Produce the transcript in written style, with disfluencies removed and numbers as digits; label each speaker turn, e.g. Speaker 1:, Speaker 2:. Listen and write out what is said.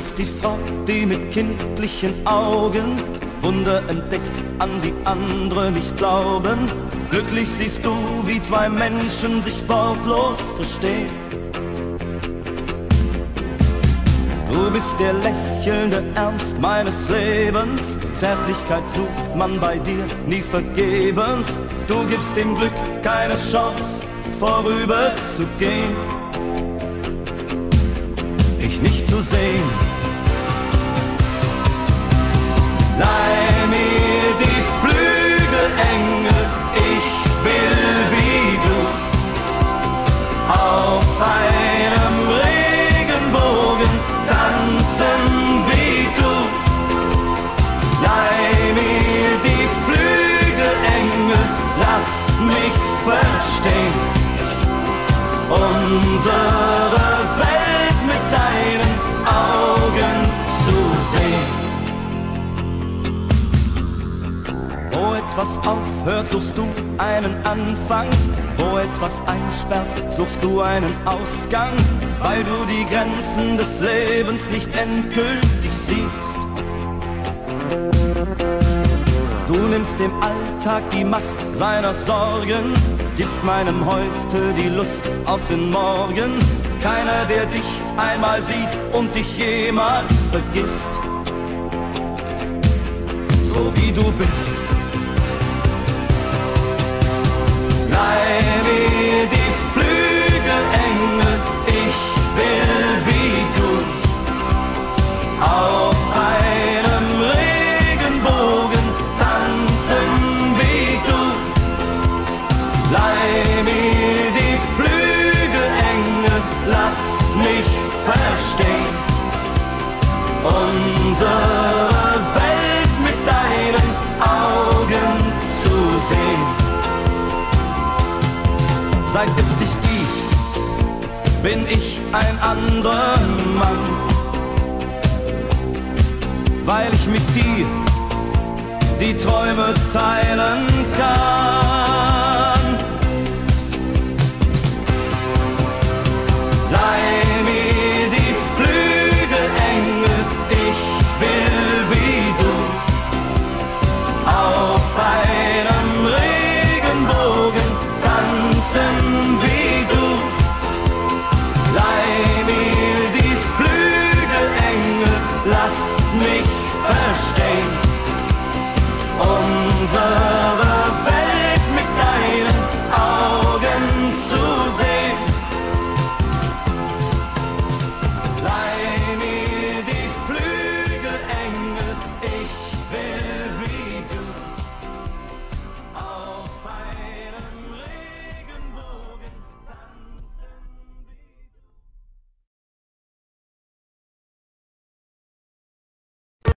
Speaker 1: bist die Frau, die mit kindlichen Augen Wunder entdeckt, an die andere nicht glauben. Glücklich siehst du, wie zwei Menschen sich wortlos verstehen. Du bist der lächelnde Ernst meines Lebens. Zärtlichkeit sucht man bei dir nie vergebens. Du gibst dem Glück keine Chance, vorüberzugehen, dich nicht zu sehen. Leih mir die Flügel, Engel, ich will wie du auf einem Regenbogen tanzen wie du. Leih mir die Flügel, Engel, lass mich verstehen unsere Welt mit deinen Augen zu sehen. Wo etwas aufhört, suchst du einen Anfang. Wo etwas einsperrt, suchst du einen Ausgang. Weil du die Grenzen des Lebens nicht endgültig siehst. Du nimmst dem Alltag die Macht seiner Sorgen, gibst meinem Heute die Lust auf den Morgen. Keiner, der dich einmal sieht und dich jemals vergisst, so wie du bist. Leih mir die Flügel, Engel, ich will wie du auf einem Regenbogen tanzen wie du. Leih mir die Flügel, Engel, lass mich verstehen unsere Welt mit deinen Augen zu sehen. Seit es dich gibt, bin ich ein anderer Mann, weil ich mit dir die Träume teilen kann. Leih mir die Flügel, Engel, ich will wie du auf einem Regenbogen tanzen wie du. Leih mir die Flügel, Engel, lass mich verstehen unser